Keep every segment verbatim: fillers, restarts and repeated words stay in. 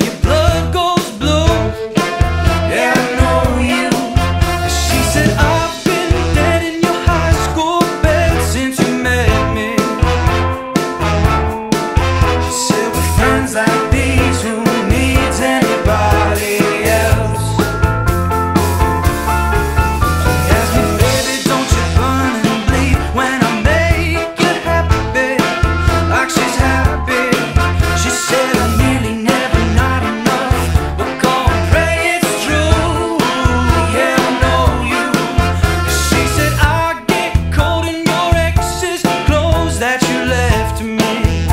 your blood goes blue. Yeah, I know you. She said, I've been dead in your high school bed since you met me. She said, with friends like these, who needs anybody else? She asked me, baby, don't you burn and bleed when I make you happy, like she's happy. She said, I'm nearly never not enough, but go and pray it's true. Yeah, I know you. She said, I get cold in your ex's clothes that you left to me.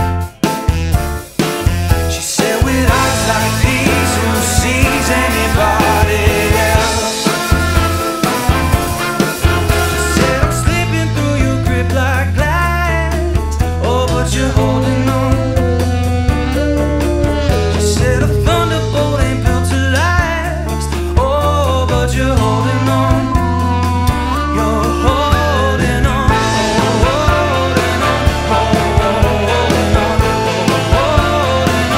She said, with eyes like these, who sees anybody else? She said, I'm slipping through your grip like glass. Oh, but you're holding on. She said, a thunderbolt ain't built to last. Oh, but you're holding on. You're holding on. Holding on. Holding on. Holding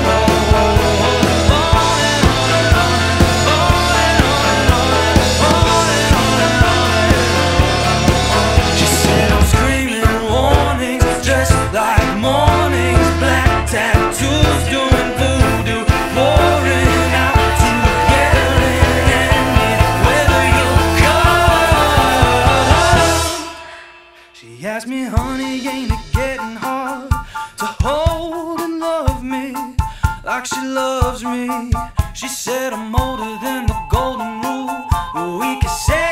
on. She said, I'm screaming warnings, dressed like mornings, black tattoos, doing voodoo, pouring out to yelling at me whether you'll come. She asked me, honey, ain't it getting hard to hold and love me like she loves me? She said, I'm older than the golden rule, but we can say